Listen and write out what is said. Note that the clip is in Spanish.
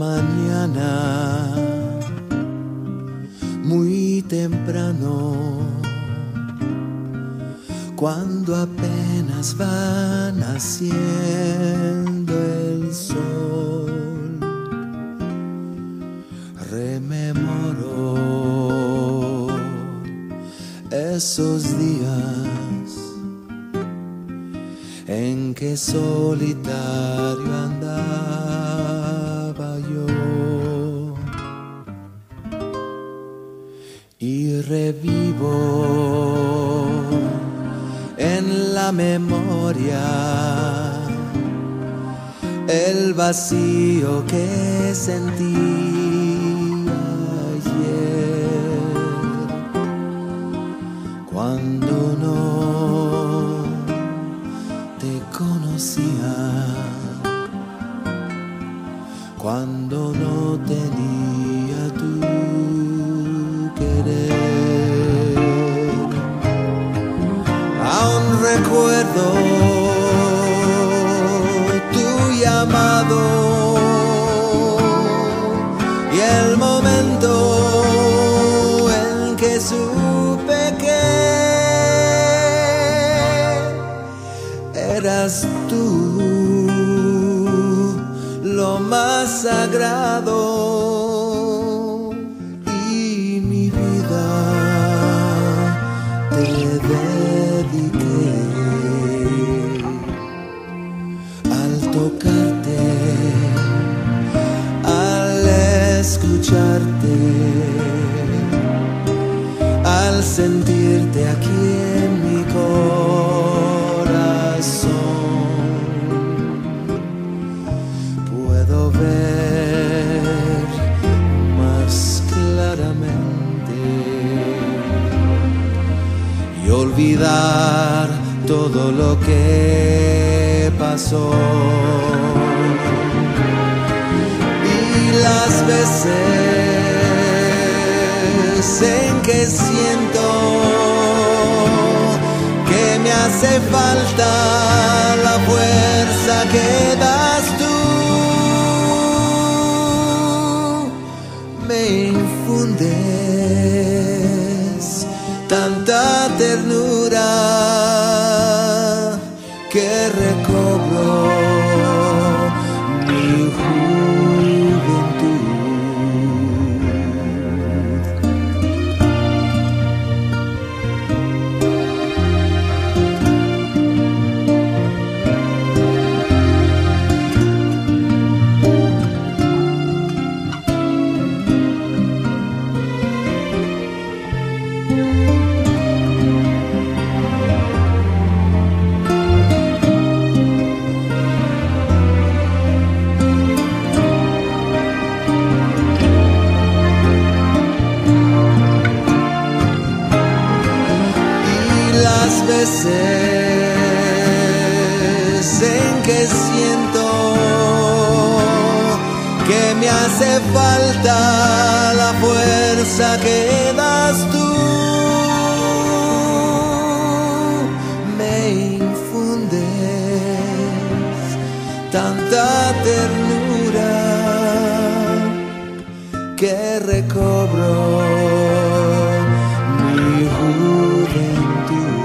mañana, muy temprano, cuando apenas va naciendo el sol, rememoro esos días en que solitario andaba yo, y revivo en la memoria el vacío que sentí ayer, cuando no te conocía, cuando no tenía tu querer. Aún recuerdo tu llamado y el momento en que supe que eras tú lo más sagrado, y mi vida te dediqué. Al tocarte, al escucharte, al sentirte aquí en mi corazón, puedo ver más claramente y olvidar todo lo que pasó. Y las veces en que siento que me hace falta la fuerza que das tú, me infundes tanta ternura que recobro mi juventud. Las veces en que siento que me hace falta la fuerza que das tú, me infundes tanta ternura que recobro mi juventud.